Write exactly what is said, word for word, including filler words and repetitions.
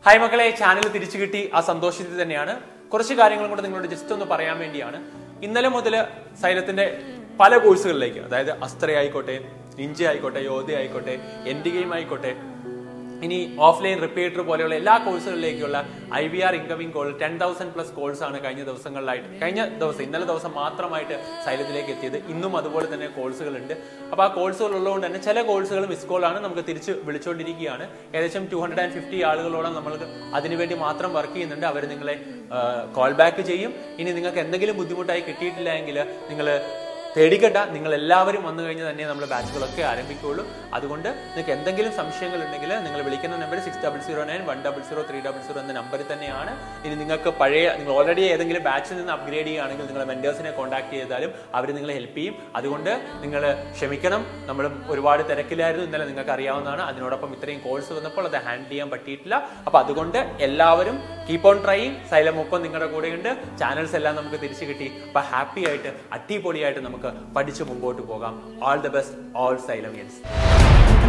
Hi മക്കളെ, channel തിരിച്ചു കിട്ടി. ആ സന്തോഷത്തിൽ തന്നെയാണ്. കുറച്ച് കാര്യങ്ങളും കൂടെ നിങ്ങളോട് ജസ്റ്റ് ഒന്ന് പറയാൻ വേണ്ടിയാണ്. ഇന്നലെ മുതൽ സൈലത്തിന്റെ പല കോഴ്സുകളിലേക്ക്, അതായത് അസ്ത്ര ആയിക്കോട്ടെ, നിഞ്ച ആയിക്കോട്ടെ, യോധ ആയിക്കോട്ടെ, എൻഡ് ഗെയിം ആയിക്കോട്ടെ, ഇനി ഓഫ്ലൈൻ റിപ്പീറ്റർ പോലെയുള്ള എല്ലാ കോഴ്സുകളിലേക്കുള്ള I V R incoming call ten thousand plus course ആണ് കഴിഞ്ഞ ദിവസങ്ങളിലായിട്ട് കഴിഞ്ഞ ദിവസം ഇന്നലെ ദിവസം മാത്രമായിട്ട് സൈലത്തിലേക്ക് എത്തിയത്. ഇന്നും അതുപോലെ തന്നെ കോഴ്സുകളുണ്ട്. അപ്പോൾ ആ കോഴ്സുകൾ ഉള്ളതുകൊണ്ട് തന്നെ ചില കോഴ്സുകൾ മിസ് കോളാണ്, നമുക്ക് തിരിച്ച് വിളിച്ചുകൊണ്ടിരിക്കുകയാണ്. ഏകദേശം ടു ഹൺഡ്രഡ് ആൻഡ് ഫിഫ്റ്റി ആളുകളോളം നമ്മൾക്ക് അതിനുവേണ്ടി മാത്രം വർക്ക് ചെയ്യുന്നുണ്ട്. അവർ നിങ്ങളെ കോൾ ബാക്ക് ചെയ്യും. ഇനി നിങ്ങൾക്ക് എന്തെങ്കിലും ബുദ്ധിമുട്ടായി കിട്ടിയിട്ടില്ല എങ്കിൽ നിങ്ങൾ പേടിക്കട്ട, നിങ്ങൾ എല്ലാവരും വന്നു കഴിഞ്ഞാൽ തന്നെ നമ്മൾ ബാച്ചുകളൊക്കെ ആരംഭിക്കുകയുള്ളൂ. അതുകൊണ്ട് നിങ്ങൾക്ക് എന്തെങ്കിലും സംശയങ്ങൾ ഉണ്ടെങ്കിൽ നിങ്ങൾ വിളിക്കുന്ന number six double zero nine one double zero three double zero എന്ന നമ്പറിൽ തന്നെയാണ്. ഇനി നിങ്ങൾക്ക് പഴയ നിങ്ങൾ ഓൾറെഡി ഏതെങ്കിലും ബാച്ചിൽ നിന്ന് അപ്ഗ്രേഡ് ചെയ്യുകയാണെങ്കിൽ നിങ്ങളെ മെന്റേഴ്സിനെ കോൺടാക്ട് ചെയ്താലും അവർ നിങ്ങളെ ഹെൽപ്പ് ചെയ്യും. അതുകൊണ്ട് നിങ്ങൾ ക്ഷമിക്കണം, നമ്മൾ ഒരുപാട് തിരക്കിലായിരുന്നു. ഇന്നലെ നിങ്ങൾക്ക് അറിയാവുന്നതാണ്. അതിനോടൊപ്പം ഇത്രയും കോഴ്സ് വന്നപ്പോൾ അത് ഹാൻഡിൽ ചെയ്യാൻ പറ്റിയിട്ടില്ല. അപ്പൊ അതുകൊണ്ട് എല്ലാവരും കീപ്പ് ഓൺ ട്രൈയിങ്. സൈലം ഒപ്പം നിങ്ങളുടെ കൂടെയുണ്ട്. ചാനൽസ് എല്ലാം നമുക്ക് തിരിച്ചു കിട്ടി. അപ്പൊ ഹാപ്പി ആയിട്ട് അടിപൊളിയായിട്ട് നമുക്ക് പഠിച്ചു മുമ്പോട്ട് പോകാം. All the best, all സൈലമിയൻസ്.